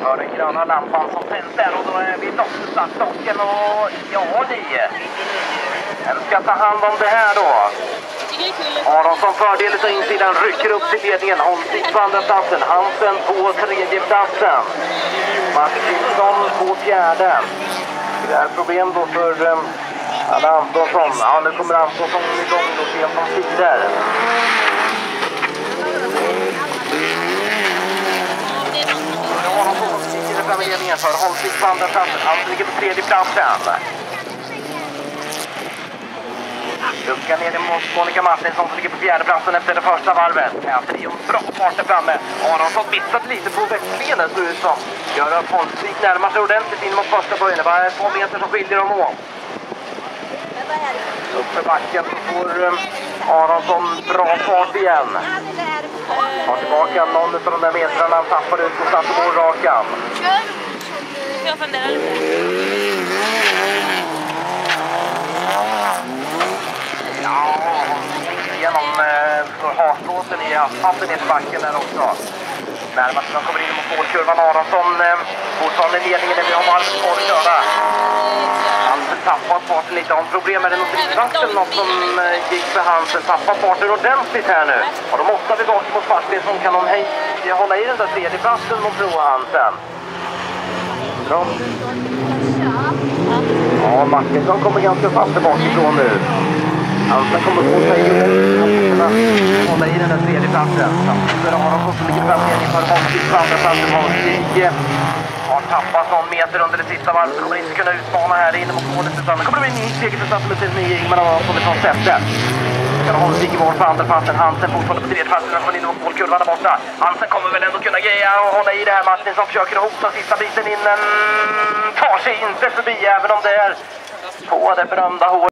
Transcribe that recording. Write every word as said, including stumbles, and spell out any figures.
För den gröna lampan som tänds där och då är vi loss startstocken och ja, det. Vem ska ta hand om det här då? Aronsson fördel så insidan rycker upp till ledningen. Holmsvik på andra platsen. Hansen på tredje platsen. Martinsson på fjärde. Det är problem då för um, Anna Antonsson. Ja, nu kommer Antonsson igång och ser som tider. Aronsson sitter fram i ledningen för Holmsvik på andra platsen. Hansen ligger på tredje platsen. Lucka ner mot Monica Martinsson som ligger på fjärde platsen efter det första varvet. Ja, det är ju en bra fart där framme. Aronsson missat lite på växlingen så ut som. Gör att Holmsvik närmar sig ordentligt in mot första början. Det var två meter som skiljer dem åt. Upp för backen så får um, Aronsson bra fart igen. Tar tillbaka någon av de där metrarna. Han tappar ut och satt på rakan. Jag funderar lite. Genom eh, haslåsen i asfalten i backen där också. Närmast de kommer in mot målkurvan. Aronsson eh, fortfarande i ledningen när vi har varvet kvar att köra. Hansen tappar farten lite. Har problem med den och drivvatten något som eh, gick för Hansen. Tappar farten ordentligt här nu. Och då måste vi bort mot Martinsson. Kan de hej, hålla i den där tredje platsen mot Pro Hansen. Bra. Ja, Martinsson kommer ganska fast bakifrån nu. Hansen kommer på sig och hålla i den där tredje platsen. Samtidigt har de som ligger fram igen inför Holmsvik på andra platsen. Holmsvik har tappat någon meter under det sista varvet. Kommer inte kunna utmana här inne mot målet. Utan det kommer bli en ny seger för startnummer nio. Ingmar har kommit från sättet. Ska Holmsvik i mål på andra platsen. Hansen fortfarande på tredje platsen. Han kommer in mot målkurvan där borta. Hansen kommer väl ändå kunna greja och hålla i det här. Martin som försöker hota sista biten in. Men tar sig inte förbi även om det är på det berömda håret.